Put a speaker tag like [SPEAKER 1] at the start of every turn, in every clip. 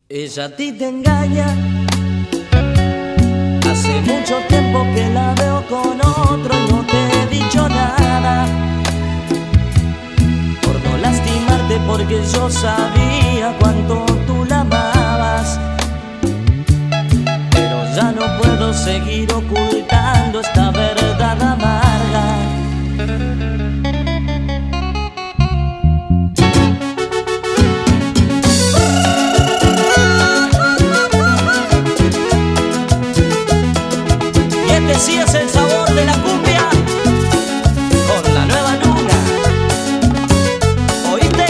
[SPEAKER 1] Ella a ti te engaña, hace mucho tiempo que la veo con otro y no te he dicho nada, por no lastimarte, porque yo sabía cuánto tú la amabas. Pero ya no puedo seguir ocultando esta verdad amarga. Sí, es el sabor de la cumbia con la nueva luna. ¿Oíste?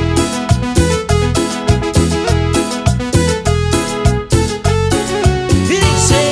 [SPEAKER 1] Dice: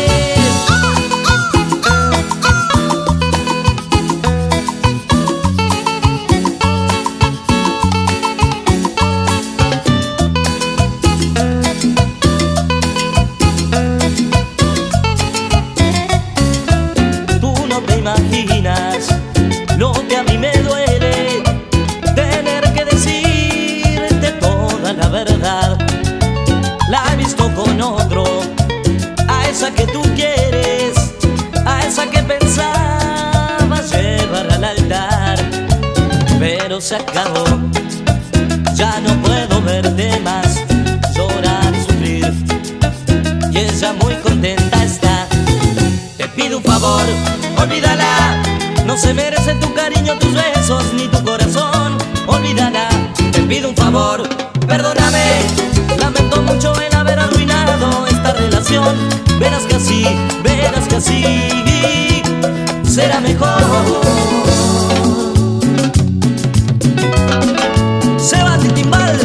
[SPEAKER 1] imaginas lo que a mí me duele, tener que decirte toda la verdad. La he visto con otro, a esa que tú quieres, a esa que pensabas llevar al altar. Pero se acabó, ya no puedo verte más llorar y sufrir, y ella muy contenta está. Te pido un favor, olvídala, no se merece tu cariño, tus besos, ni tu corazón. Olvídala, te pido un favor, perdóname. Lamento mucho el haber arruinado esta relación. Verás que así será mejor. Seba Titimbal.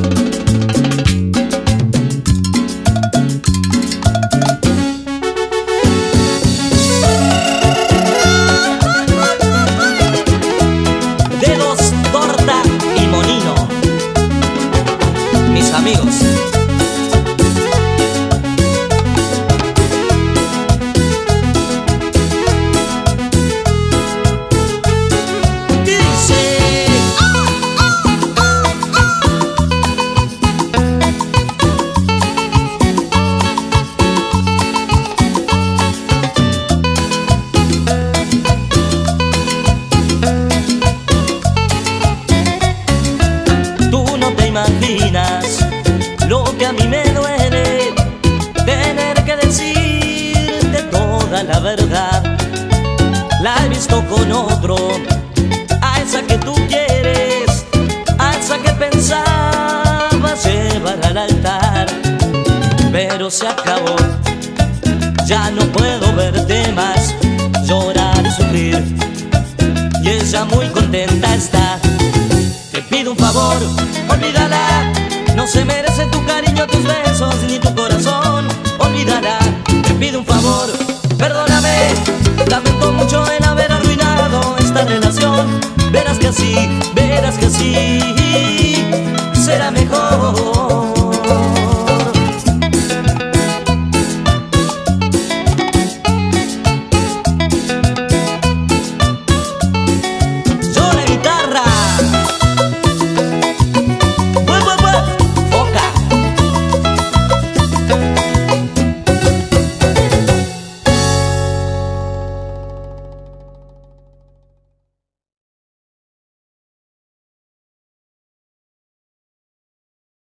[SPEAKER 1] Mis amigos, imaginas lo que a mí me duele, tener que decirte toda la verdad. La he visto con otro, a esa que tú quieres, a esa que pensabas llevar al altar. Pero se acabó, ya no puedo verte más llorar y sufrir, y ella muy contenta está. Te pido un favor, olvídala, no se merece tu cariño, tus besos, ni tu corazón. Olvídala, te pido un favor, perdóname. Lamento mucho el haber arruinado esta relación. Verás que así